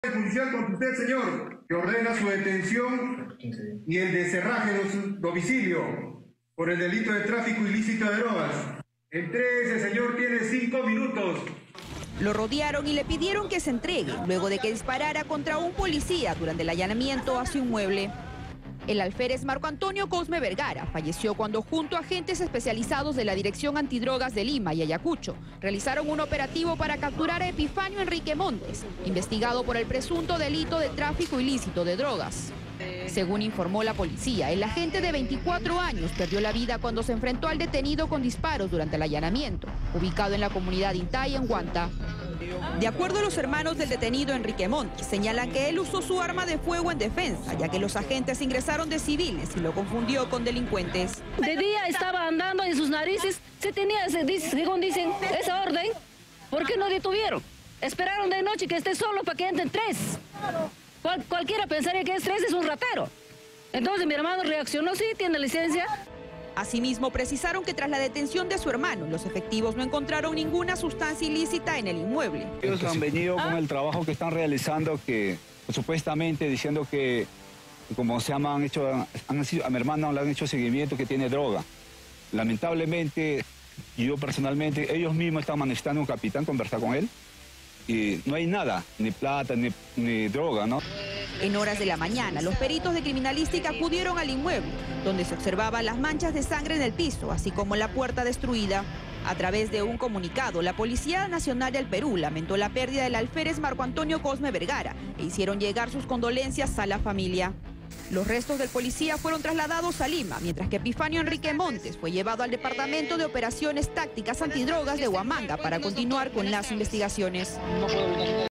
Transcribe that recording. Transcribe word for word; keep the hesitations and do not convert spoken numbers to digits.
Judicial contra usted, señor, que ordena su detención y el descerraje de su domicilio por el delito de tráfico ilícito de drogas. Entrégese, señor, tiene cinco minutos. Lo rodearon y le pidieron que se entregue, luego de que disparara contra un policía durante el allanamiento a su inmueble. El alférez Marco Antonio Cosme Vergara falleció cuando, junto a agentes especializados de la Dirección Antidrogas de Lima y Ayacucho, realizaron un operativo para capturar a Epifanio Enrique Montes, investigado por el presunto delito de tráfico ilícito de drogas. Según informó la policía, el agente de veinticuatro años perdió la vida cuando se enfrentó al detenido con disparos durante el allanamiento, ubicado en la comunidad Intay, en Huanta. De acuerdo a los hermanos del detenido Enrique Montes, señalan que él usó su arma de fuego en defensa, ya que los agentes ingresaron de civiles y lo confundió con delincuentes. De día estaba andando en sus narices, se tenía, según dicen, esa orden. ¿Por qué no detuvieron? Esperaron de noche que esté solo para que entren tres. Cual, cualquiera pensaría que es tres, es un ratero. Entonces mi hermano reaccionó, sí, tiene licencia. Asimismo, precisaron que tras la detención de su hermano, los efectivos no encontraron ninguna sustancia ilícita en el inmueble. Ellos han venido con el trabajo que están realizando, que supuestamente diciendo que, como se llama, han hecho, han sido, a mi hermano le han hecho seguimiento que tiene droga. Lamentablemente, yo personalmente, ellos mismos están manifestando a un capitán, conversar con él, y no hay nada, ni plata, ni, ni droga, ¿no? En horas de la mañana, los peritos de criminalística acudieron al inmueble, donde se observaban las manchas de sangre en el piso, así como la puerta destruida. A través de un comunicado, la Policía Nacional del Perú lamentó la pérdida del alférez Marco Antonio Cosme Vergara e hicieron llegar sus condolencias a la familia. Los restos del policía fueron trasladados a Lima, mientras que Epifanio Enrique Montes fue llevado al Departamento de Operaciones Tácticas Antidrogas de Huamanga para continuar con las investigaciones.